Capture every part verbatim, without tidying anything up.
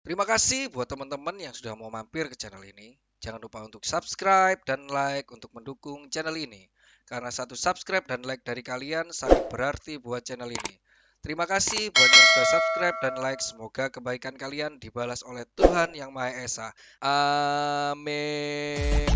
Terima kasih buat teman-teman yang sudah mau mampir ke channel ini. Jangan lupa untuk subscribe dan like untuk mendukung channel ini. Karena satu subscribe dan like dari kalian sangat berarti buat channel ini. Terima kasih buat yang sudah subscribe dan like. Semoga kebaikan kalian dibalas oleh Tuhan Yang Maha Esa. Amin.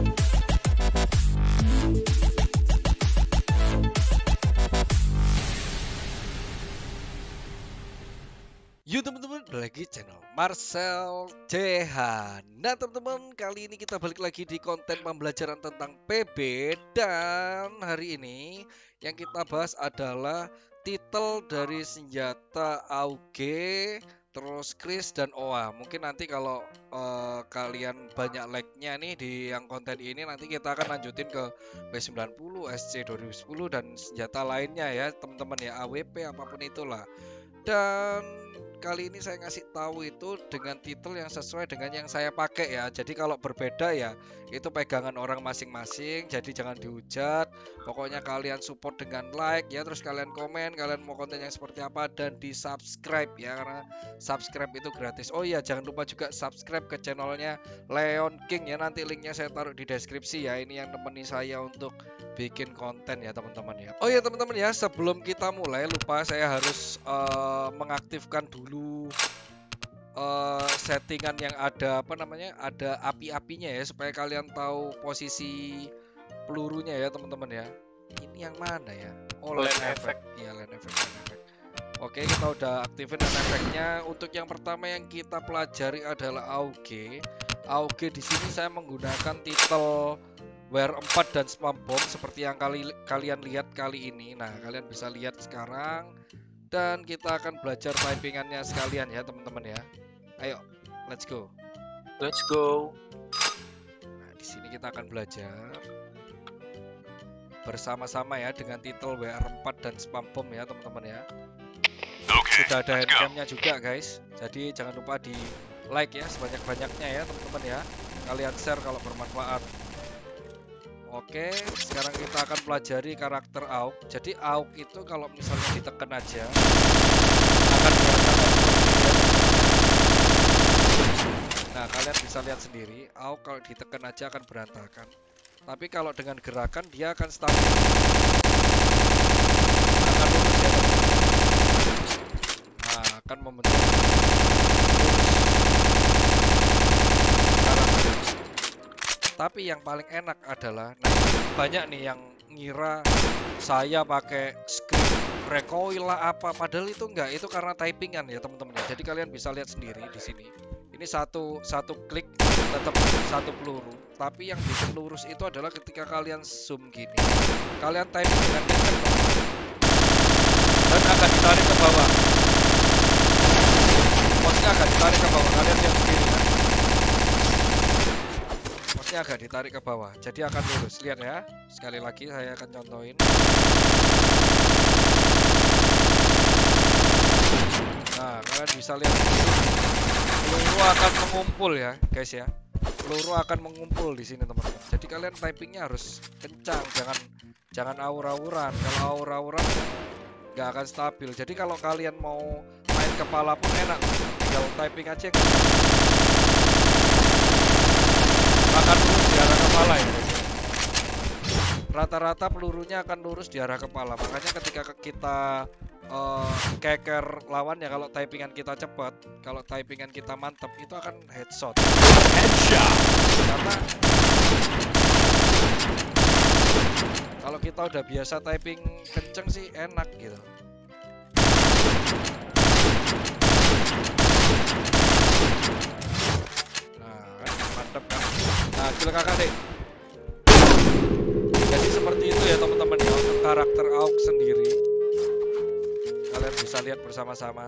Yuk teman-teman, lagi channel Marcel C H. Nah teman-teman, kali ini kita balik lagi di konten pembelajaran tentang P B. Dan hari ini yang kita bahas adalah titel dari senjata A U G, terus Kris dan O A. Mungkin nanti kalau uh, kalian banyak like-nya nih di yang konten ini, nanti kita akan lanjutin ke P sembilan puluh, S C dua ribu sepuluh dan senjata lainnya ya teman-teman ya, A W P apapun itulah. Dan kali ini saya ngasih tahu itu dengan titel yang sesuai dengan yang saya pakai ya. Jadi kalau berbeda ya itu pegangan orang masing-masing. Jadi jangan dihujat. Pokoknya kalian support dengan like ya. Terus kalian komen kalian mau konten yang seperti apa. Dan di subscribe ya. Karena subscribe itu gratis. Oh iya, jangan lupa juga subscribe ke channelnya Leon King ya. Nanti linknya saya taruh di deskripsi ya. Ini yang nemeni saya untuk bikin konten ya teman-teman ya. Oh ya teman-teman ya, sebelum kita mulai lupa saya harus uh, mengaktifkan dulu uh, settingan yang ada apa namanya, ada api-apinya ya, supaya kalian tahu posisi pelurunya ya teman-teman ya. Ini yang mana ya? Oh, land effect. Ya, land effect, land effect. Oke, kita udah aktifin land effectnya. Untuk yang pertama yang kita pelajari adalah A U G. A U G di sini saya menggunakan titel W R empat dan spam bomb seperti yang kali, kalian lihat kali ini. Nah, kalian bisa lihat sekarang. Dan kita akan belajar typingannya sekalian ya teman-teman ya. Ayo, let's go. Let's go. Nah, di sini kita akan belajar bersama-sama ya dengan titel W R empat dan spam bomb ya teman-teman ya. Okay, sudah ada handcamnya juga guys. Jadi jangan lupa di like ya sebanyak-banyaknya ya teman-teman ya. Kalian share kalau bermanfaat. Oke, sekarang kita akan pelajari karakter A U G. Jadi A U G itu kalau misalnya ditekan aja akan berantakan. Nah, kalian bisa lihat sendiri, A U G kalau ditekan aja akan berantakan. Tapi kalau dengan gerakan dia akan stabil. Akan lurus ya. Nah, akan membentuk tapi yang paling enak adalah, nah banyak nih yang ngira saya pakai script recoil lah apa, padahal itu enggak, itu karena typingan ya teman-teman. Jadi kalian bisa lihat sendiri di sini. Ini satu satu klik tetap satu peluru, tapi yang bikin lurus itu adalah ketika kalian zoom gini, kalian typing dengan kencang dan akan ditarik ke bawah. Mouse-nya akan ditarik ke bawah, kalian lihat sendiri kan? Agak ditarik ke bawah, jadi akan lurus. Lihat ya, sekali lagi saya akan contohin. Nah, kalian bisa lihat peluru akan mengumpul ya guys ya, peluru akan mengumpul di sini teman-teman. Jadi kalian typingnya harus kencang, jangan jangan aur-auran. Kalau aur-auran nggak akan stabil. Jadi kalau kalian mau main kepala pun enak, tinggal typing aja kan. Akan lurus di arah kepala ya. Rata-rata pelurunya akan lurus di arah kepala. Makanya ketika kita uh, keker lawan ya, kalau typingan kita cepat, kalau typingan kita mantap, itu akan headshot. Headshot. Karena kalau kita udah biasa typing kenceng sih enak gitu. Mantap kan? Nah, kill kakak deh. Jadi seperti itu ya teman-teman ya untuk karakter A U G sendiri. Kalian bisa lihat bersama-sama.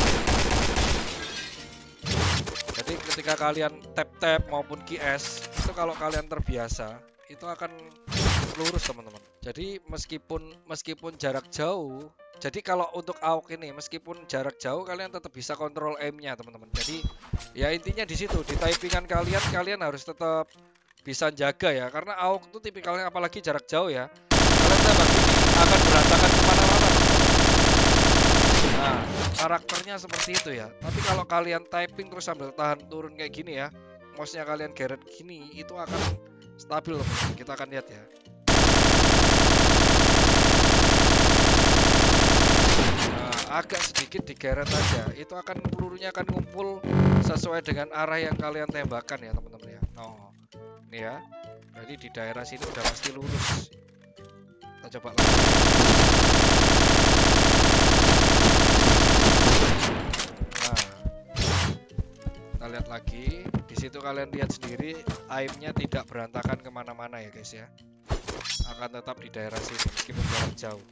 Jadi ketika kalian tap-tap maupun Q S, itu kalau kalian terbiasa, itu akan lurus teman-teman. Jadi meskipun meskipun jarak jauh, jadi kalau untuk A U G ini meskipun jarak jauh kalian tetap bisa kontrol aim-nya teman-teman. Jadi ya intinya di situ, di typingan kalian kalian harus tetap bisa jaga ya, karena A U G itu tipikalnya apalagi jarak jauh ya. Kalian tembak ini akan berantakan kemana-mana. Nah, karakternya seperti itu ya. Tapi kalau kalian typing terus sambil tahan turun kayak gini ya, mouse-nya kalian geret gini, itu akan stabil loh. Kita akan lihat ya. Nah, agak sedikit digeret aja, itu akan pelurunya akan ngumpul sesuai dengan arah yang kalian tembakan ya teman-teman ya. Oh, ini ya. Jadi di daerah sini udah pasti lurus. Kita coba lagi. Kita lihat lagi, di situ kalian lihat sendiri aimnya tidak berantakan kemana-mana ya guys ya, akan tetap di daerah sini meskipun jarak jauh.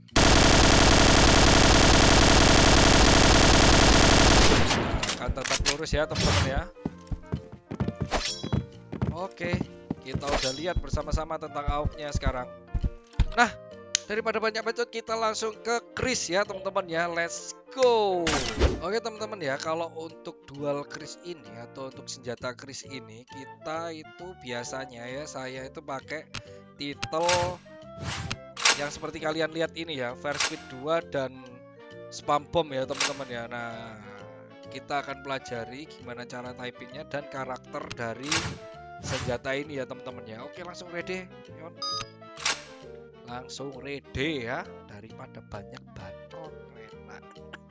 Nah, akan tetap lurus ya teman-teman ya. Oke, kita udah lihat bersama-sama tentang A W P-nya sekarang. Nah, daripada banyak bacot, kita langsung ke Kris ya teman-teman ya. Let's go. Oke teman-teman ya, kalau untuk dual Kris ini atau untuk senjata Kris ini, kita itu biasanya ya, saya itu pakai titel yang seperti kalian lihat ini ya, Fire Speed dua dan Spam Bomb ya teman-teman ya. Nah, kita akan pelajari gimana cara typingnya dan karakter dari senjata ini ya teman-teman ya. Oke, langsung ready Yon. Langsung ready ya, daripada banyak bacot. Enak.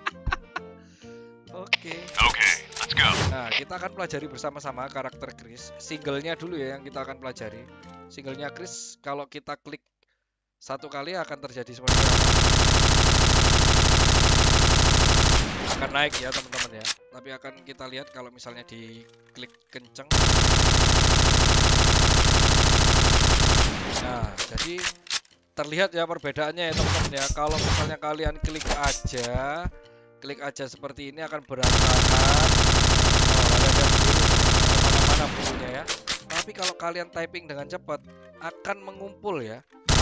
Oke. Oke, let's go. Nah, kita akan pelajari bersama-sama karakter Kris. Singlenya dulu ya yang kita akan pelajari. Singlenya Kris, kalau kita klik satu kali akan terjadi seperti apa? Akan naik ya teman-teman ya. Tapi akan kita lihat kalau misalnya di klik kenceng. Nah, jadi terlihat ya perbedaannya ya teman-teman ya. Kalau misalnya kalian klik aja, klik aja seperti ini akan berantakan. Oh, kalian lihat sendiri kemana-mana bukunya ya. Tapi kalau kalian typing dengan cepat akan mengumpul ya.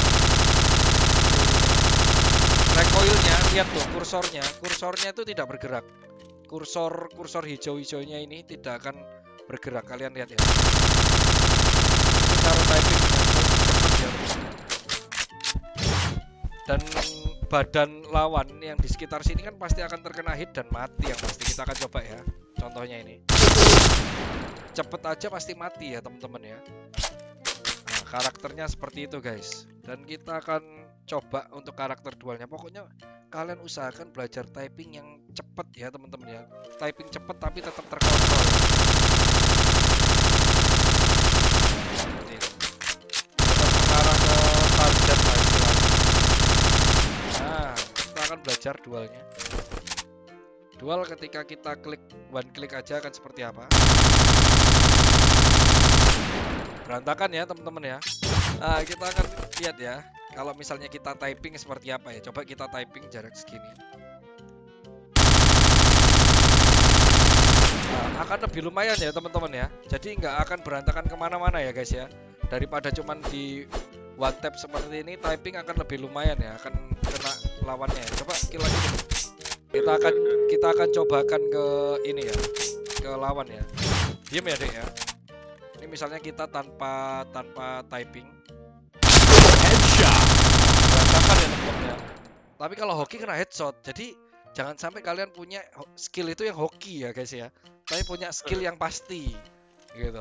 Recoilnya, lihat tuh kursornya, kursornya itu tidak bergerak. Kursor kursor hijau-hijaunya ini tidak akan bergerak. Kalian lihat ya. Cara typing dengan cepat ya. Dan badan lawan yang di sekitar sini kan pasti akan terkena hit dan mati yang pasti. Kita akan coba ya. Contohnya ini. Cepet aja pasti mati ya teman-teman ya. Nah, karakternya seperti itu guys. Dan kita akan coba untuk karakter dualnya. Pokoknya kalian usahakan belajar typing yang cepet ya teman-teman ya. Typing cepet tapi tetap terkontrol. Seperti itu. Tetap mengarah ke target lah istilahnya. Nah, kita akan belajar dualnya. Dual ketika kita klik one click aja akan seperti apa? Berantakan ya teman-teman ya. Nah, kita akan lihat ya. Kalau misalnya kita typing seperti apa ya? Coba kita typing jarak segini. Nah, akan lebih lumayan ya teman-teman ya. Jadi nggak akan berantakan kemana-mana ya guys ya. Daripada cuman di one tap seperti ini, typing akan lebih lumayan ya. Akan kena lawannya. Coba kill lagi dulu. Kita akan kita akan cobakan ke ini ya, ke lawan ya. Diam ya dek ya. Ini misalnya kita tanpa tanpa typing. Headshot. Berantakan ya teman-teman ya. Tapi kalau hoki kena headshot. Jadi jangan sampai kalian punya skill itu yang hoki ya guys ya. Tapi punya skill yang pasti gitu.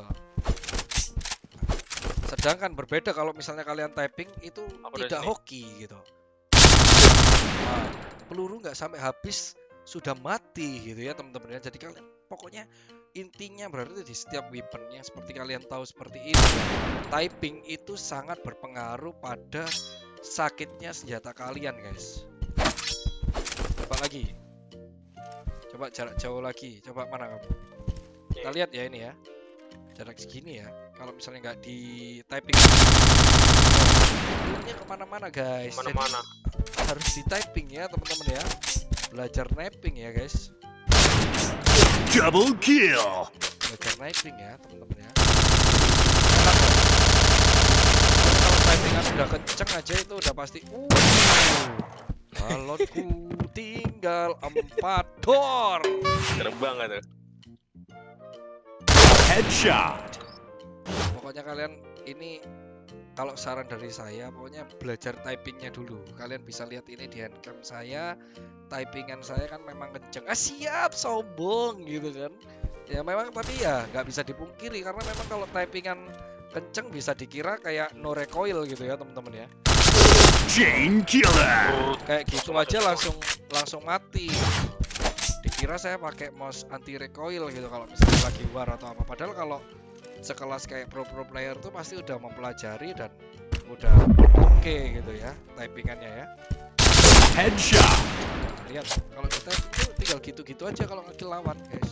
Sedangkan berbeda kalau misalnya kalian typing itu Aku tidak hoki gitu. Nah, peluru nggak sampai habis sudah mati gitu ya teman-teman ya. Jadi kalian pokoknya intinya berarti di setiap weaponnya seperti kalian tahu seperti ini ya. Typing itu sangat berpengaruh pada sakitnya senjata kalian guys. Coba lagi. Coba jarak jauh lagi. Coba mana kamu? Kita lihat ya ini ya. Jarak segini ya. Kalau misalnya nggak di typing, pelurunya kemana-mana guys. Kemana-mana. Jadi harus di typing ya teman-teman ya. Belajar napping ya guys. Double kill. Belajar napping ya teman-teman ya. Enak ya. Kalau typingan udah kenceng aja itu udah pasti. Uh. Balonku tinggal empat dor. Terbang tuh. Headshot. Pokoknya kalian ini kalau saran dari saya pokoknya belajar typingnya dulu. Kalian bisa lihat ini di handcam saya, typingan saya kan memang kenceng. Ah siap, sombong gitu kan. Ya memang tapi ya nggak bisa dipungkiri karena memang kalau typingan kenceng bisa dikira kayak no recoil gitu ya teman-teman ya. Chain killer. Kayak gitu aja langsung langsung mati. Dikira saya pakai mouse anti recoil gitu kalau misalnya lagi war atau apa. Padahal kalau sekelas kayak pro-pro player tuh pasti udah mempelajari dan udah oke okay gitu ya typingannya ya. Headshot. Nah, lihat kalau kita itu tinggal gitu-gitu aja kalau ngekill lawan guys.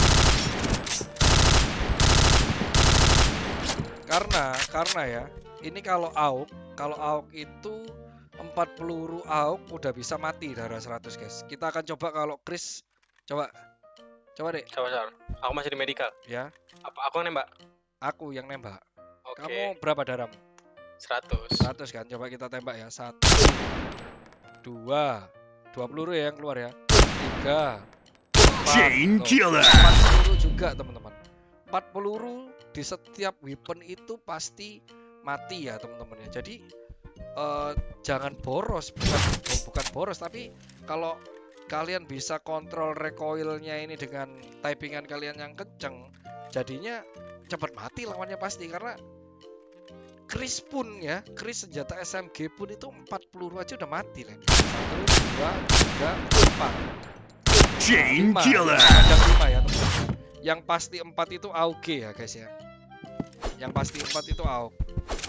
Karena karena ya ini kalau A U K kalau A U K itu empat peluru A U K udah bisa mati darah seratus guys. Kita akan coba kalau Chris coba coba deh. Coba coba. Aku masih di medical. Ya. Apa aku nembak? Aku yang nembak. Oke. Kamu berapa darah? seratus. seratus kan. Coba kita tembak ya. Satu, dua, dua peluru ya yang keluar ya. Tiga, Chain empat, killer. empat peluru juga teman-teman. Empat peluru di setiap weapon itu pasti mati ya teman-teman ya. Jadi uh, jangan boros, bukan bukan boros tapi kalau kalian bisa kontrol recoilnya ini dengan typingan kalian yang kenceng, jadinya cepat mati lawannya pasti karena Chris pun ya, Chris senjata S M G pun itu empat peluru aja udah mati kan. Satu, dua, tiga, empat. Chain Lima, killer. ada lima ya teman-teman. Yang pasti empat itu A U G ya guys ya. Yang pasti empat itu A U G.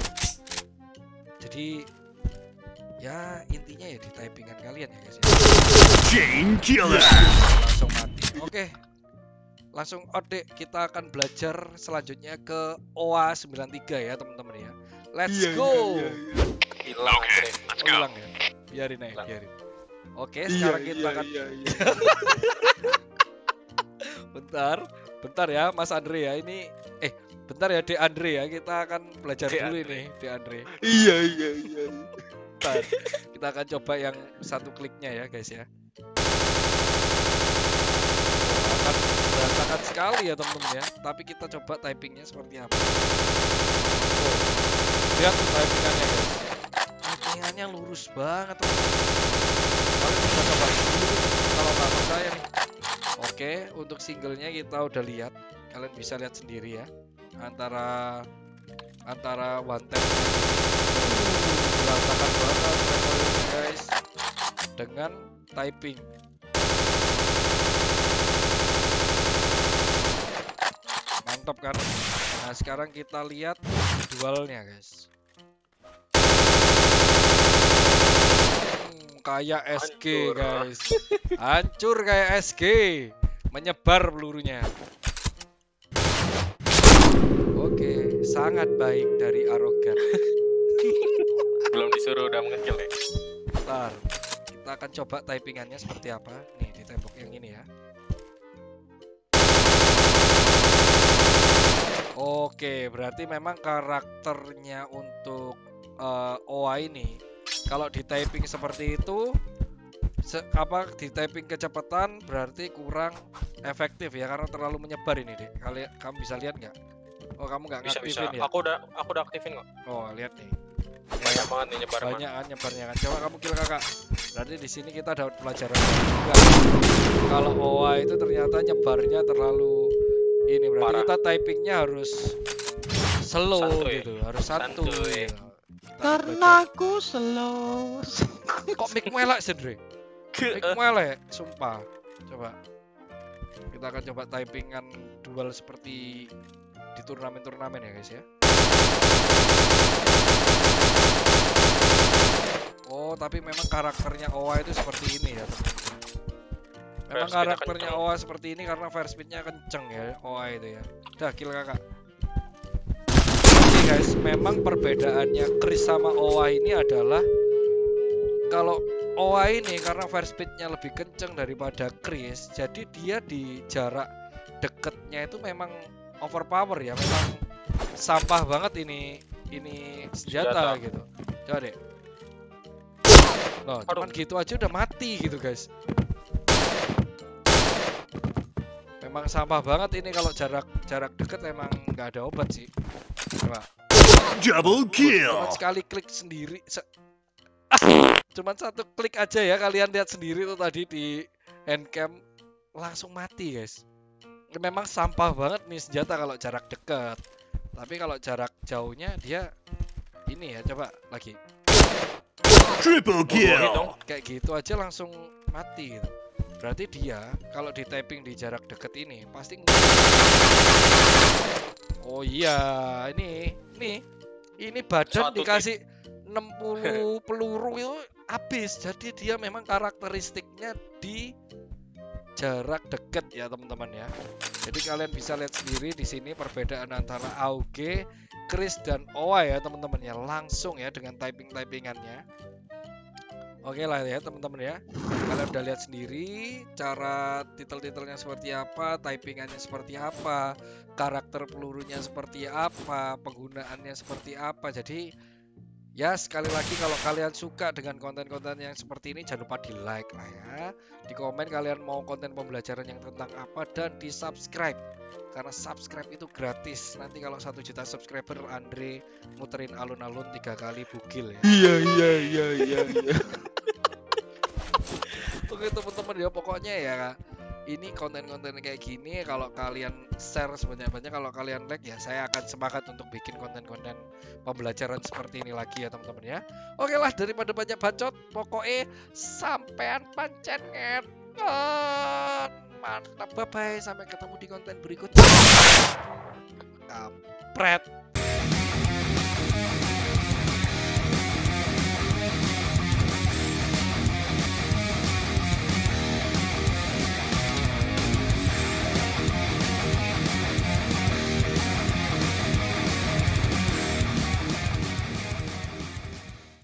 Jadi ya intinya ya di typingan kalian ya guys ya. Chain killer. Langsung mati. Oke. Langsung ode kita akan belajar selanjutnya ke O A sembilan tiga ya teman-teman ya. Let's go. Hilang Oke, aja. let's Oh, go. hilang ya. Biarin aja, Hilang. biarin. Oke, sekarang kita akan bentar, bentar ya Mas Andre ya. Ini eh bentar ya De Andre ya. Kita akan belajar De dulu Andre. ini De Andre. Iya iya iya. Bentar. Kita akan coba yang satu kliknya ya guys ya. Akan berantakan sekali ya teman-teman ya. Tapi kita coba typingnya seperti apa. Oh, lihat tuh typingannya guys. Typingannya lurus banget teman-teman. Kalian bisa coba dulu kalau nggak percaya nih. Oke, untuk singlenya kita udah lihat. Kalian bisa lihat sendiri ya. Antara antara one tap berantakan banget recoilnya guys dengan typing. Mantap kan? Nah sekarang kita lihat dualnya guys. Hmm, kayak S G Hancur. guys. Hancur kayak S G. Menyebar pelurunya. Oke, sangat baik dari Arogan. Belum disuruh udah mengekill ya. Bentar, kita akan coba typingannya seperti apa. Nih di tembok yang ini ya. Oke, berarti memang karakternya untuk uh, O A ini kalau di typing seperti itu se apa di typing kecepatan berarti kurang efektif ya karena terlalu menyebar ini deh. Kalian kamu bisa lihat nggak? Oh kamu nggak Bisa bisa. ngaktifin ya? Aku udah aku udah aktifin kok. Oh lihat nih. Banyak banget nih nyebar. Banyak kan nyebarnya kan. Coba kamu kill kakak. Berarti di sini kita dapat pelajaran juga. Kalau O A itu ternyata nyebarnya terlalu ini berarti Parah. kita typingnya harus slow Santuy. gitu, harus santuy. Santuy. Gitu. Kita Karena belajar. aku slow. Kok mic melek sih, Dre? Mic melek, sumpah. Coba. Kita akan coba typingan dual seperti di turnamen-turnamen ya, guys ya. Oh, tapi memang karakternya O A itu seperti ini ya, teman-teman. Memang Fire speed-nya karakternya kenceng. O A seperti ini karena fire speed-nya kenceng ya, O A itu ya. Udah, kill kakak. Oke guys, memang perbedaannya Chris sama O A ini adalah kalau O A ini karena fire speed-nya lebih kenceng daripada Chris, jadi dia di jarak deketnya itu memang overpower ya, memang sampah banget ini ini senjata, Senjata. gitu. Coba deh. Loh, cuman gitu aja udah mati gitu guys. Memang sampah banget ini kalau jarak jarak deket emang nggak ada obat sih. Coba. Double kill. Cuman sekali klik sendiri. Se ah, cuman satu klik aja ya, kalian lihat sendiri tuh tadi di handcam langsung mati guys. Memang sampah banget nih senjata kalau jarak dekat. Tapi kalau jarak jauhnya dia ini ya, coba lagi. Triple kill. Kayak gitu aja langsung mati gitu. Berarti dia kalau di typing di jarak dekat ini pasti. Oh iya, ini ini ini badan Suatu dikasih enam puluh peluru itu habis. Jadi dia memang karakteristiknya di jarak dekat ya teman-teman ya. Jadi kalian bisa lihat sendiri di sini perbedaan antara A U G, Chris dan O A ya teman-teman ya, langsung ya dengan typing-typingannya. Oke lah ya teman-teman ya. Kalian udah lihat sendiri cara titel-titelnya seperti apa, typingannya seperti apa, karakter pelurunya seperti apa, penggunaannya seperti apa. Jadi ya sekali lagi kalau kalian suka dengan konten-konten yang seperti ini jangan lupa di like lah ya. Di komen kalian mau konten pembelajaran yang tentang apa dan di subscribe. Karena subscribe itu gratis. Nanti kalau satu juta subscriber Andre muterin alun-alun tiga kali bugil ya. Iya iya iya iya iya. Oke teman-teman ya, pokoknya ya ini konten-konten kayak gini kalau kalian share sebanyak-banyak, kalau kalian like ya saya akan semangat untuk bikin konten-konten pembelajaran seperti ini lagi ya teman-teman ya. Oke lah, daripada banyak bacot, pokoknya sampean pancen ngeton. Mantap, bye bye, sampai ketemu di konten berikutnya. Kampret.